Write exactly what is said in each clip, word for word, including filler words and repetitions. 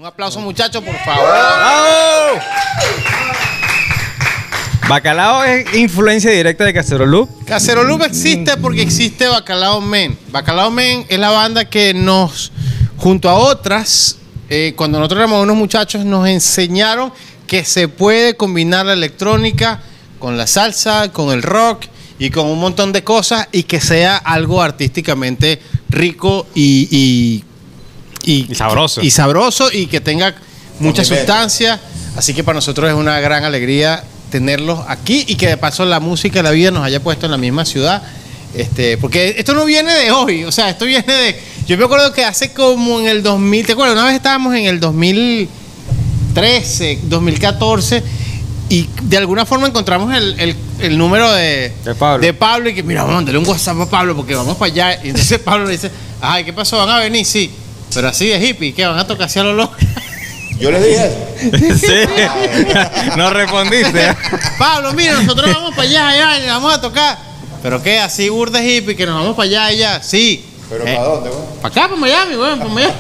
aplauso, muchachos, por favor. ¡Bravo! Bacalao es influencia directa de Cacerolú. Cacerolú existe porque existe Bacalao Men. Bacalao Men es la banda que nos, junto a otras, eh, cuando nosotros éramos unos muchachos, nos enseñaron que se puede combinar la electrónica con la salsa, con el rock y con un montón de cosas y que sea algo artísticamente rico y, y, y, y sabroso. Y sabroso y que tenga mucha sustancia. Así que para nosotros es una gran alegría tenerlos aquí y que de paso la música de la vida nos haya puesto en la misma ciudad. Este, porque esto no viene de hoy, o sea, esto viene de... Yo me acuerdo que hace como en el dos mil, ¿te acuerdas? Una vez estábamos en el dos mil trece, dos mil catorce y de alguna forma encontramos el, el, el número de, de, Pablo. de Pablo y que mira, vamos a mandarle un WhatsApp a Pablo porque vamos para allá. Y entonces Pablo le dice, ay, ¿qué pasó? ¿Van a venir? Sí, pero así de hippie, ¿qué? ¿Van a tocar hacia lo loco? Yo le dije eso. Sí. No respondiste. Pablo, mira, nosotros vamos para allá, allá, y vamos a tocar. ¿Pero qué? Así burda hippie, que nos vamos para allá, allá. Sí. ¿Pero eh, para dónde, güey? Para acá, para Miami, güey, para Miami.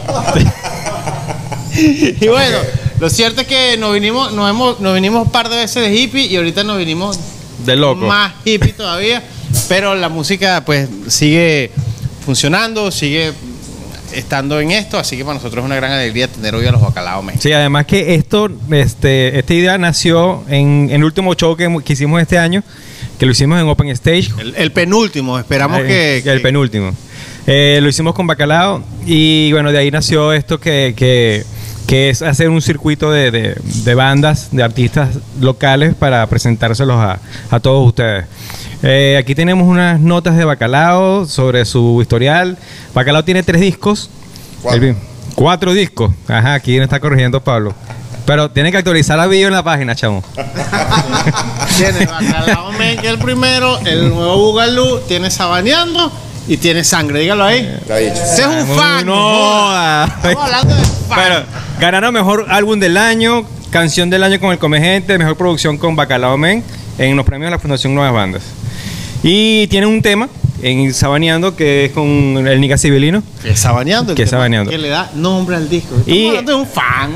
Y bueno, lo cierto es que nos vinimos, nos hemos, nos vinimos un par de veces de hippie y ahorita nos vinimos de loco. Más hippie todavía. Pero la música, pues, sigue funcionando, sigue estando en esto, así que para nosotros es una gran alegría tener hoy a los Bacalao Men. Sí, además que esto, este, esta idea nació en, en el último show que, que hicimos este año, que lo hicimos en Open Stage. El, el penúltimo, esperamos eh, que, que... El penúltimo. Eh, lo hicimos con Bacalao y bueno, de ahí nació esto que, que, que es hacer un circuito de, de, de bandas, de artistas locales para presentárselos a, a todos ustedes. Eh, aquí tenemos unas notas de Bacalao sobre su historial. Bacalao tiene tres discos. Cuatro. El, cuatro discos. Ajá, aquí me está corrigiendo Pablo. Pero tiene que actualizar la bio en la página, chamo. Tiene Bacalao Men, que es el primero. El nuevo Bugalú. Tiene Sabaneando. Y tiene Sangre. Dígalo ahí. Ese es un fan. No, no. Estamos hablando de fan. Pero ganaron mejor álbum del año, canción del año con el Comegente, mejor producción con Bacalao Men en los premios de la Fundación Nuevas Bandas. Y tiene un tema en Sabaneando que es con el Nica Civilino. Que es Sabaneando. Que es Sabaneando. Que le da nombre al disco. Estamos Y, hablando de un fan.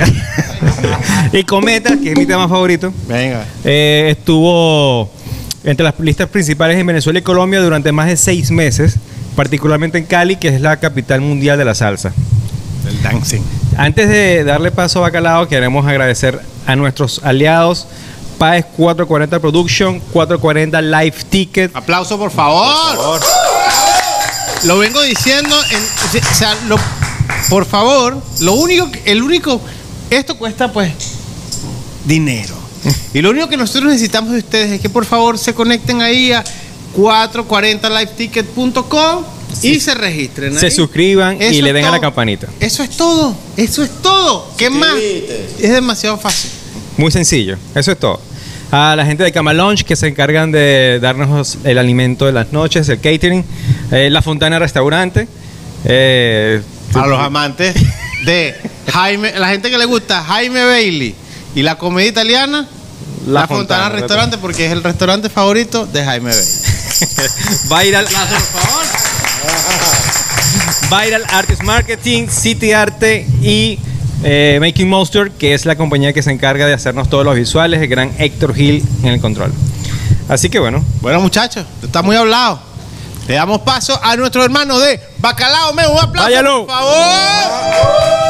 y Cometa, que es mi tema favorito. Venga. Eh, estuvo entre las listas principales en Venezuela y Colombia durante más de seis meses, particularmente en Cali, que es la capital mundial de la salsa. Del dancing. Antes de darle paso a Bacalao, queremos agradecer a nuestros aliados Páez cuatrocientos cuarenta Production, cuatrocientos cuarenta Live Ticket. Aplauso, por favor. Por favor. Lo vengo diciendo, en, o sea, lo, por favor, lo único, el único, esto cuesta pues dinero. Y lo único que nosotros necesitamos de ustedes es que por favor se conecten ahí a cuatrocientos cuarenta live ticket punto com y sí. se registren ahí. Se suscriban eso y le den todo. a la campanita. Eso es todo, eso es todo. ¿Qué más? Es demasiado fácil. Muy sencillo, eso es todo. A la gente de Cama Lounge que se encargan de darnos el alimento de las noches, el catering. Eh, La Fontana Restaurante. Eh, Para los amantes de Jaime, la gente que le gusta Jaime Bailey y la comedia italiana, La, la Fontana, Fontana Restaurante, porque es el restaurante favorito de Jaime Bailey. Viral, por favor. Viral Artist Marketing, City Arte y Eh, Making Monster, que es la compañía que se encarga de hacernos todos los visuales, el gran Héctor Gil en el control. Así que bueno. Bueno, muchachos, está muy hablado. Le damos paso a nuestro hermano de Bacalao Men. Un aplauso, Váyalo. por favor.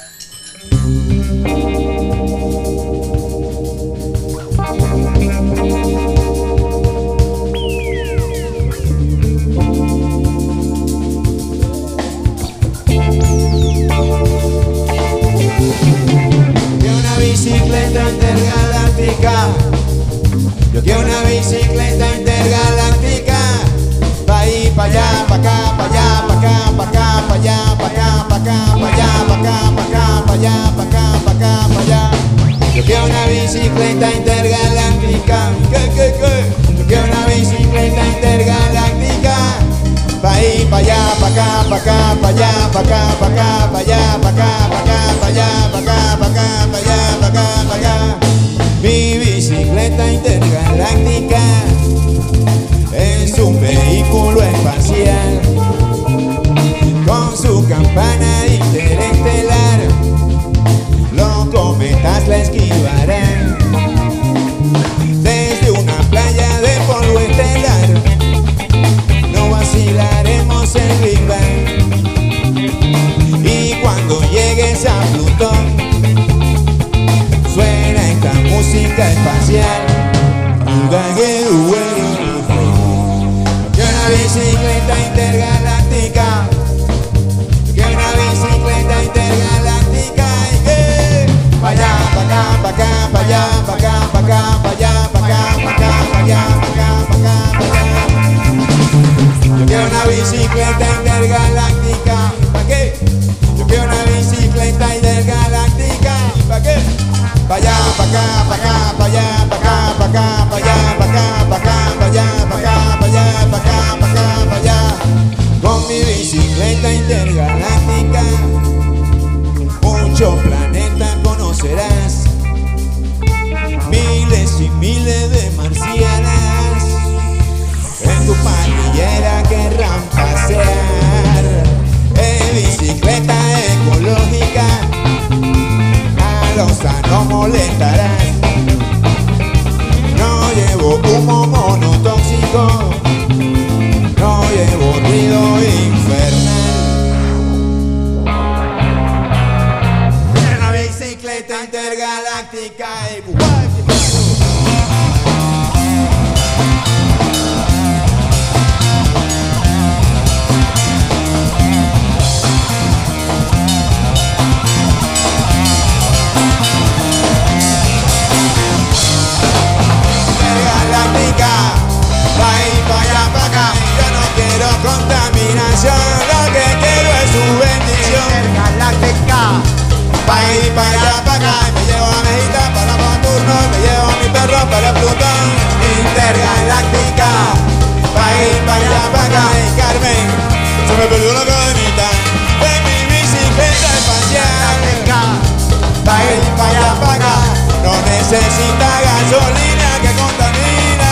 Bicicleta intergaláctica. Yo quiero una bicicleta intergaláctica. Pa' ahí, pa' allá, pa' acá, pa' allá, pa' acá, pa' acá, pa' allá, pa' acá, pa' acá, pa' allá, pa' acá, pa' acá, pa' allá, pa' acá, pa' acá, pa' allá. Yo quiero una bicicleta intergaláctica. ¿Qué, qué, qué? Yo quiero una bicicleta intergaláctica. Pa' ahí, pa' allá, pa' acá, pa' acá, pa' allá, pa' acá, pa' acá, pa' allá, pa' acá, pa' acá, pa' allá, pa' acá, pa' acá, pa' allá, pa' acá, pa' allá. Mi bicicleta intergaláctica es un vehículo espacial con su campana interestelar tormentas la esquivarán. Desde una playa de polvo estelar no vacilaremos el Big Bang. Y cuando llegues a Plutón suena esta música espacial. Que una bicicleta intergaláctica, que una bicicleta intergaláctica, y que pa' allá, pa' acá, pa' acá, pa' allá, pa' acá, pa' acá, pa' allá, pa' acá, pa' acá, pa' allá, pa' acá, pa' acá, pa' allá. Yo quiero una bicicleta intergaláctica, ¿pa' qué? Yo quiero una bicicleta intergaláctica, ¿pa' qué? Pa' allá, pa' acá, pa' acá, pa' allá, pa' acá, pa' acá, pa' allá, pa' acá, pa' acá, pa' allá, pa' acá, pa' allá, pa' acá, pa' acá, pa' allá. Con mi bicicleta intergaláctica muchos planetas conocerás, miles y miles de marcianas en tu parrillera querrán pasear. En bicicleta ecológica a los no molestarás. No llevo humo monotóxico, no llevo ruido infernal. Una bicicleta intergaláctica igual. Pa' ir pa' allá, pa' acá. Yo no quiero contaminación, lo que quiero es su bendición. Intergaláctica. Pa' ir pa' allá, pa' acá. Me llevo a Mejita para Saturno, me llevo a mi perro para Plutón. Intergaláctica. Pa' ir pa' allá, pa' acá. Y Carmen, se me perdió la cadenita de mi bicicleta espacial. Pa' ir pa' allá, pa' acá. No necesita gasolina que contamina.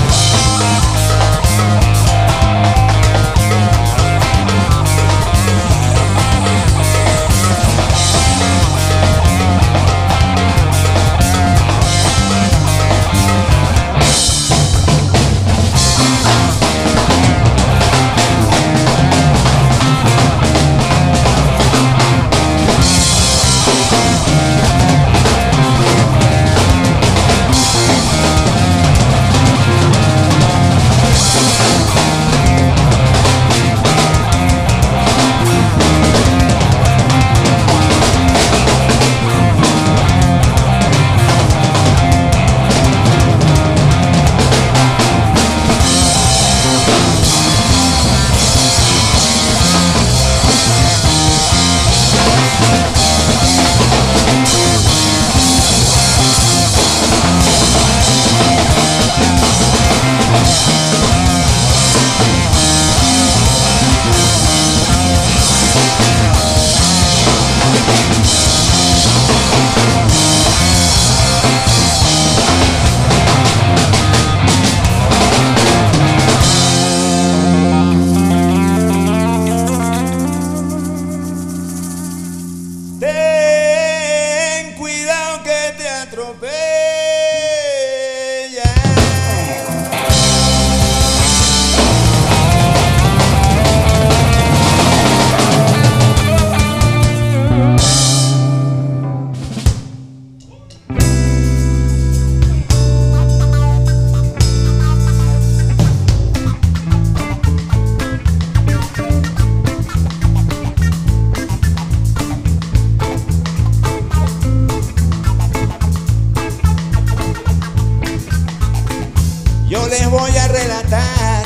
Yo les voy a relatar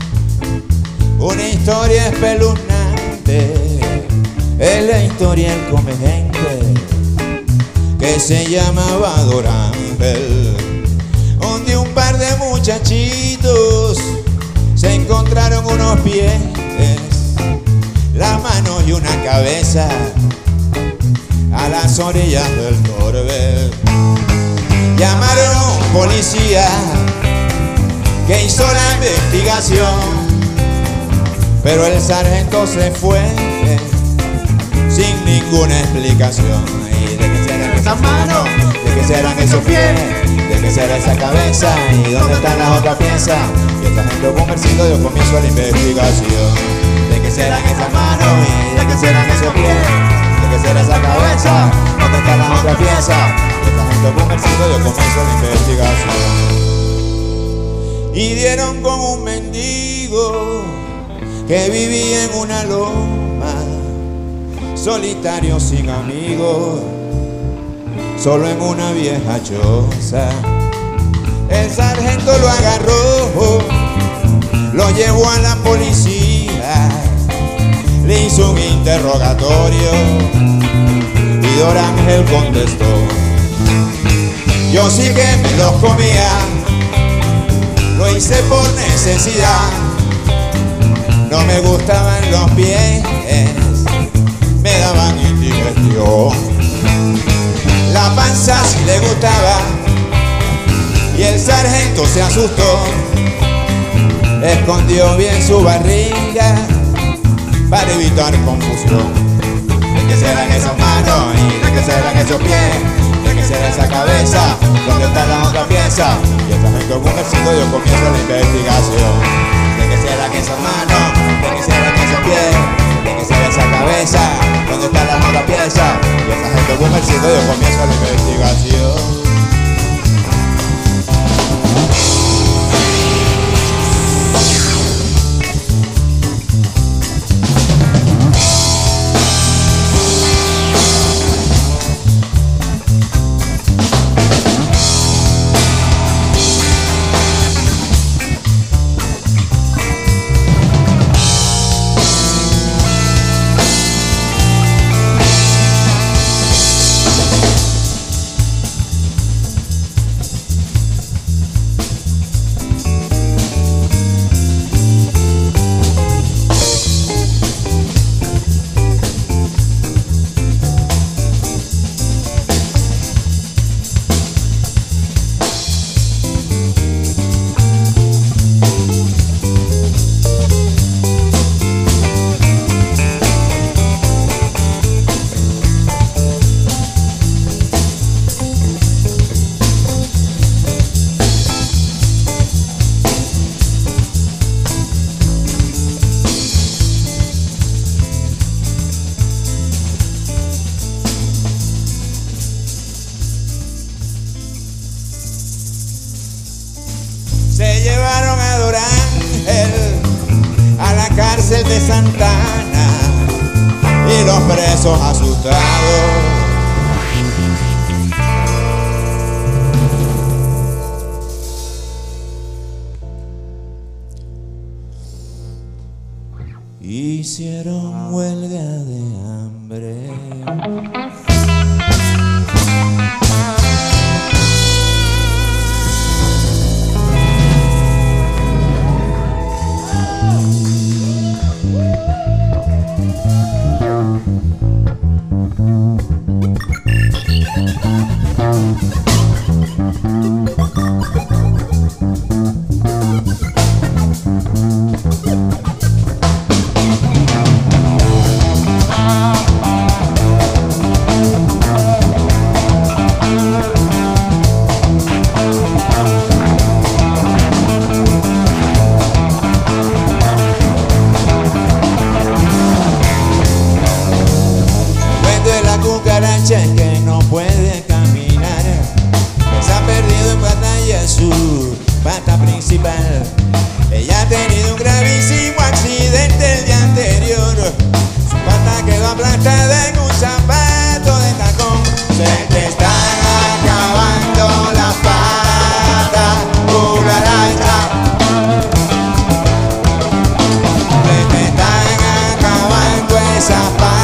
una historia espeluznante. Es la historia del comegente que se llamaba Don Ángel, donde un par de muchachitos se encontraron unos pies, las manos y una cabeza a las orillas del Torbe. Llamaron a un policía que hizo la investigación, pero el sargento se fue sin ninguna explicación. Y de que se haga que esas manos? ¿De qué serán esos pies? ¿De qué será esa cabeza? ¿Y dónde están las otras piezas? Y esta gente conversando dio comienzo a la investigación. ¿De qué serán esas manos? ¿Y de qué serán esos pies? ¿De qué será esa cabeza? ¿Dónde están las otras piezas? Y esta gente conversando dio comienzo a la investigación. Y dieron con un mendigo que vivía en una loma, solitario sin amigos, solo en una vieja choza. El sargento lo agarró, lo llevó a la policía, le hizo un interrogatorio y Don Ángel contestó: yo sí que me los comía, lo hice por necesidad, no me gustaban los pies, me daban indigestión. La panza sí le gustaba y el sargento se asustó, escondió bien su barriga para evitar confusión. ¿De qué serán esas manos? ¿Y de qué serán esos pies? ¿De qué será esa cabeza? ¿Dónde está la otra pieza? Y el sargento conversando dio comienzo a la investigación. ¿De qué serán esas manos? ¿De qué serán esos pies? ¿De qué será esa cabeza? ¿Dónde está la otra pieza? Y el sargento conversando dio comienzo a la investigación. Se llevaron a Don Ángel a la cárcel de Santa Ana y los presos asustados hicieron huelga de hambre. Que no puede caminar, que se ha perdido en batalla su pata principal. Ella ha tenido un gravísimo accidente el día anterior, su pata quedó aplastada en un zapato de tacón. Se te están acabando las patas, cucaracha. Se te están acabando esas patas.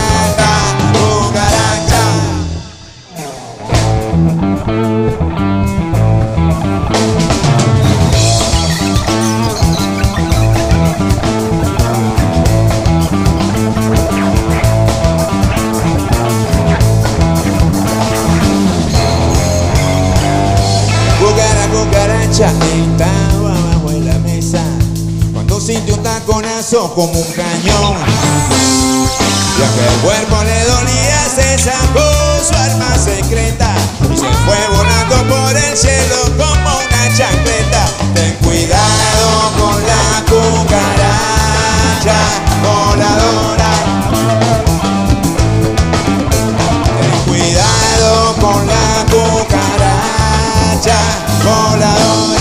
Cucaracha estaba bajo en la mesa cuando sintió un taconazo como un cañón. Y aunque el cuerpo le dolía, se sacó su arma secreta y se fue volando por el cielo como una chancleta. Ten cuidado con la cucaracha voladora. Ten cuidado con la cucaracha voladora.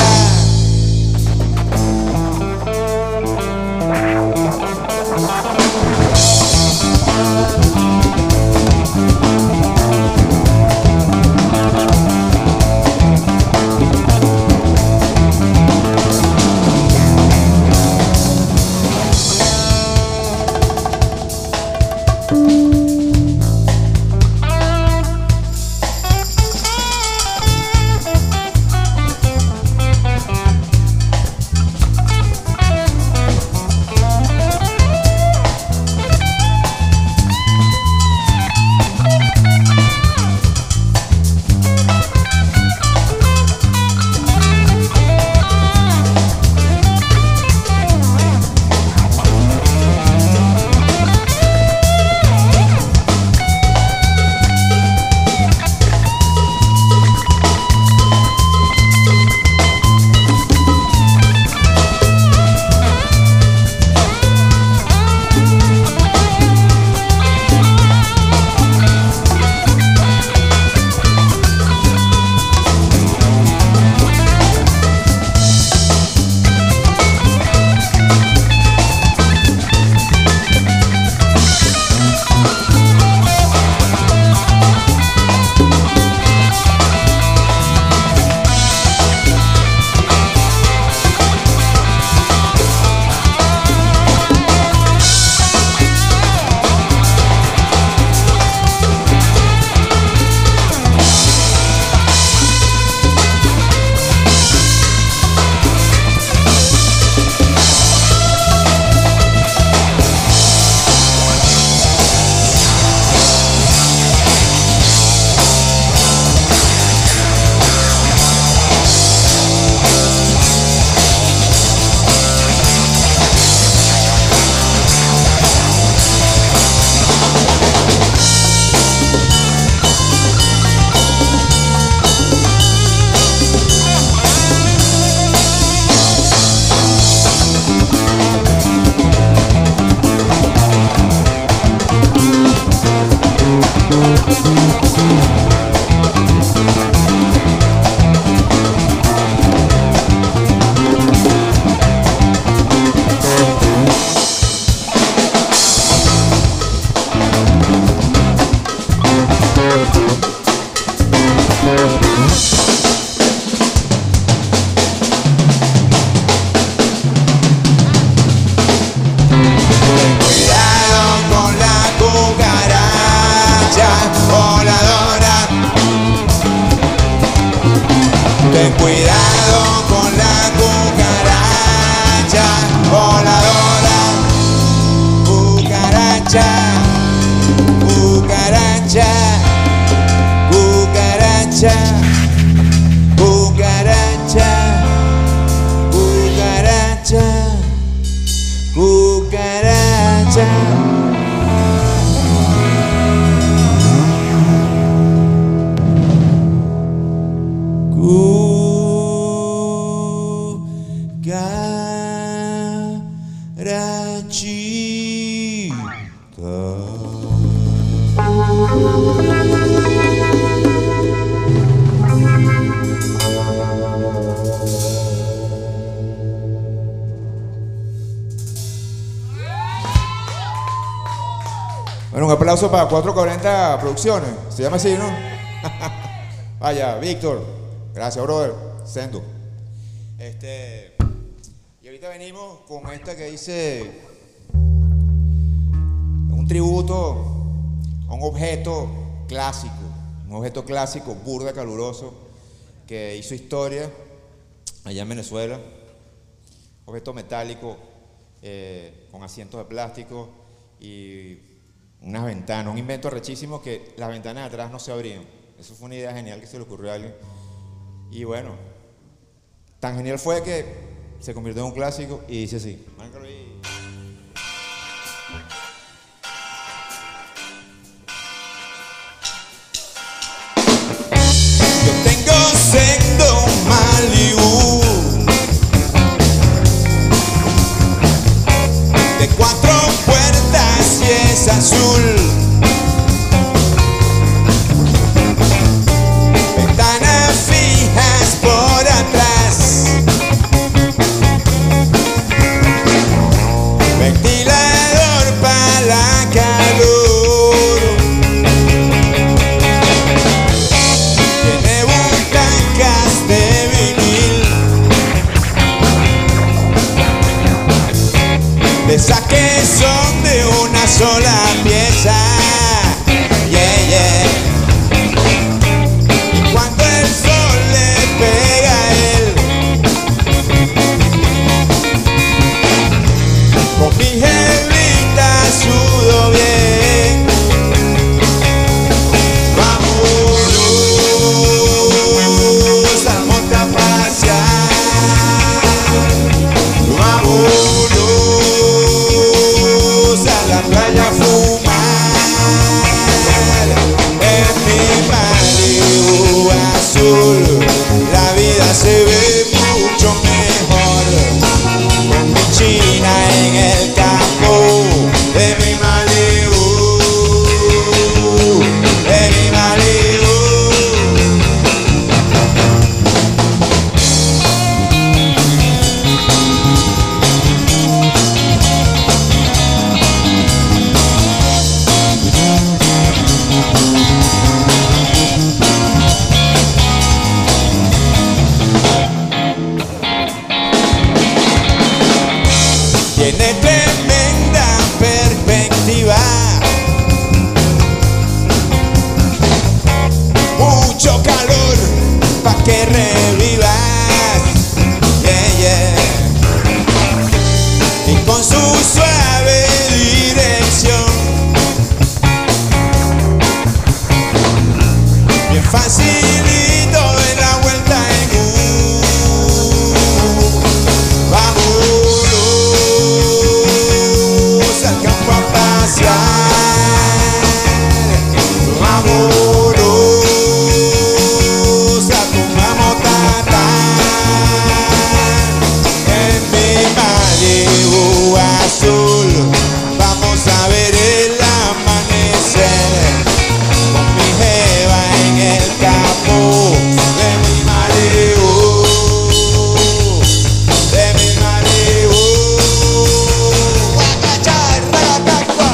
Ten cuidado con la cucaracha voladora. Cucaracha, cucaracha, cucaracha, cucaracha, cucaracha, cucaracha. Bueno, un aplauso para cuatrocientos cuarenta Producciones. Se llama así, ¿no? Vaya, Víctor. Gracias, brother. Sendo. Este, y ahorita venimos con esta que dice un tributo a un objeto clásico, un objeto clásico, burda, caluroso, que hizo historia allá en Venezuela. Objeto metálico eh, con asientos de plástico y unas ventanas, un invento rechísimo que las ventanas de atrás no se abrían. Eso fue una idea genial que se le ocurrió a alguien. Y bueno, tan genial fue que se convirtió en un clásico y dice así. Márcalo ahí. azul. Ventanas fijas por atrás, ventilador para calor. Tiene butacas de vinil, de esas que son de una sola pieza. Yeah, yeah. Y cuando el sol le pega a él, con mi jevita sudo bien. Vámonos al monte a pasear. Vámonos a la playa a fumar. En mi Malibu azul la vida se ve mucho mejor, con mi china en el campo de mi Malibu, de mi Malibu. Tiene tremenda perspectiva, mucho calor pa' que revivas. Yeah, yeah. Y con su suave dirección, bien facilito de la vuelta en U. Vámonos al campo a pasear. Vámonos a tomar motata. En mi Malibu azul vamos a ver el amanecer, con mi jeva en el campo de mi Malibu, de mi Malibu. Guacachar, ragacacua.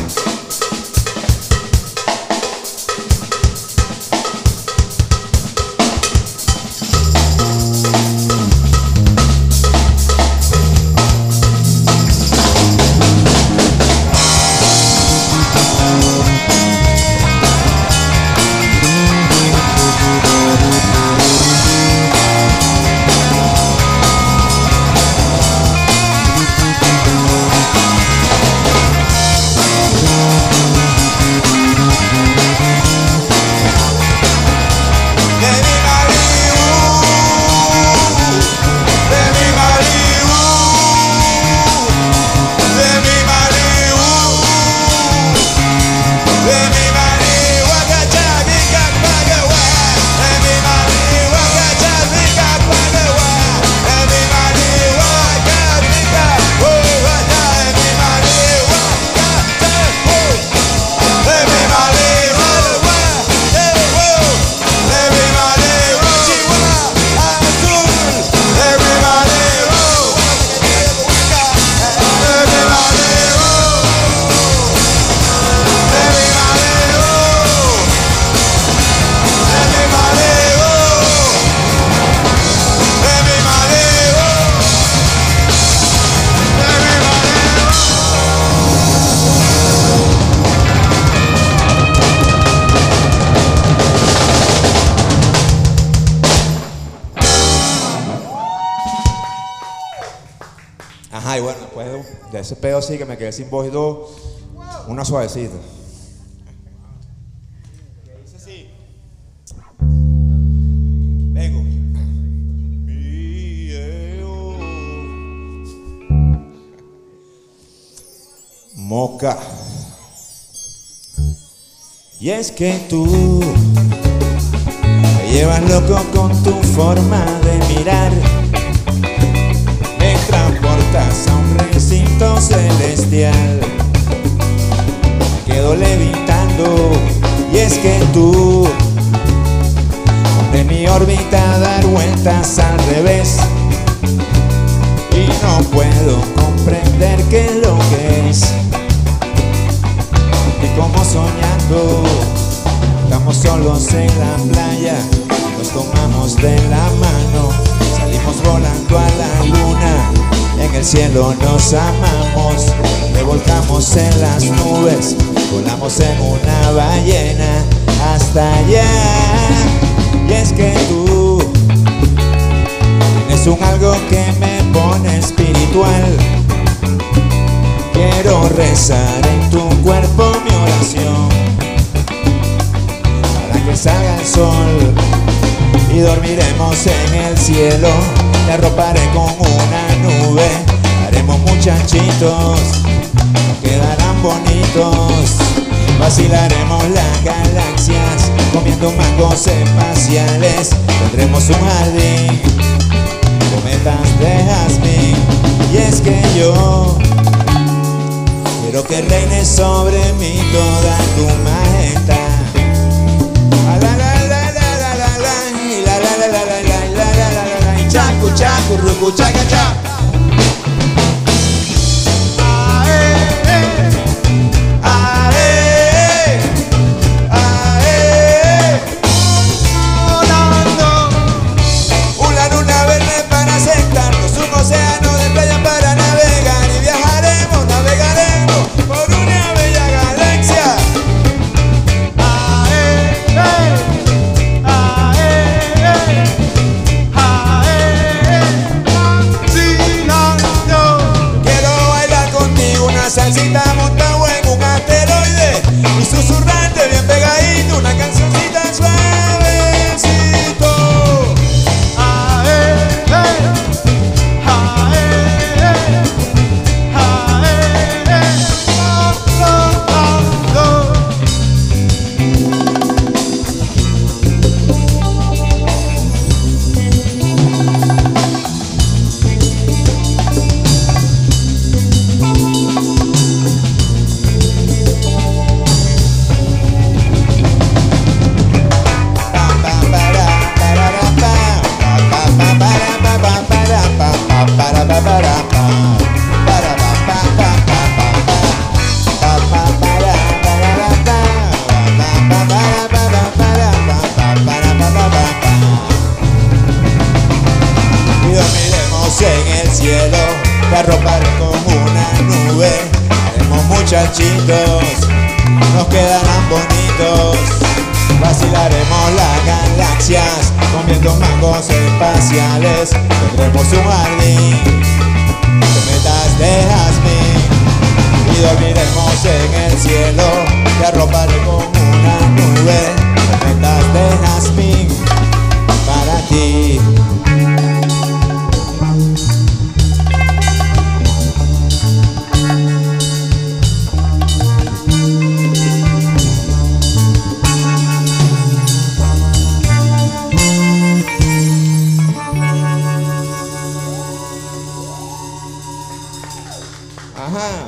De mi Malibu, de mi Malibu, de mi Malibu, de mi Malibu, agachabica, pagawa. De mi Malibu, agachabica, pagawa. De mi Malibu, agachabica, oh, allá. De mi Malibu, agachabica, oh. De mi Malibu, de mi Malibu, Chihuahua azul. De mi Malibu, de mi Malibu, de mi Malibu, de mi Malibu, de mi Malibu, de mi Malibu. Ajá, y bueno, después de, de ese pedo así que me quedé sin voz y todo, una suavecita. ¿Qué dice así? Vengo. Moca. Y es que tú me llevas loco con tu forma de mirar. Me transportas a un recinto celestial. vueltas al revés y no puedo comprender qué es lo que es. Y como soñando, estamos solos en la playa, nos tomamos de la mano, salimos volando a la luna, en el cielo nos amamos, revolcamos en las nubes, volamos en una ballena hasta allá. Y es que tú tienes un algo que me pone espiritual. Quiero rezar en tu cuerpo mi oración para que salga el sol y dormiremos en el cielo. Te arroparé con una nube, haremos muchachitos, quedarán bonitos. Vacilaremos las galaxias, comiendo mangos espaciales. Tendremos un jardín, cometas de jazmín. Y es que yo quiero que reine sobre mí toda tu majestad. La la la la la la la la la la la la la la la la. Chacu chacu rucu chaca cha. Salsita montado en un asteroide y susurrante bien pegadito, una cancioncita suavecito. Ae, ae, ae, ae, ae, en el cielo, te arroparé con una nube, haremos muchachitos, nos quedarán bonitos. Vacilaremos las galaxias, comiendo mangos espaciales. Tendremos un jardín, cometas de jazmín, y dormiremos en el cielo, te arroparé con una nube, cometas de jazmín para ti. Ajá.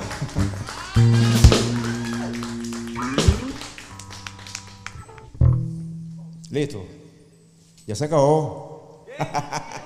Listo. Ya se acabó.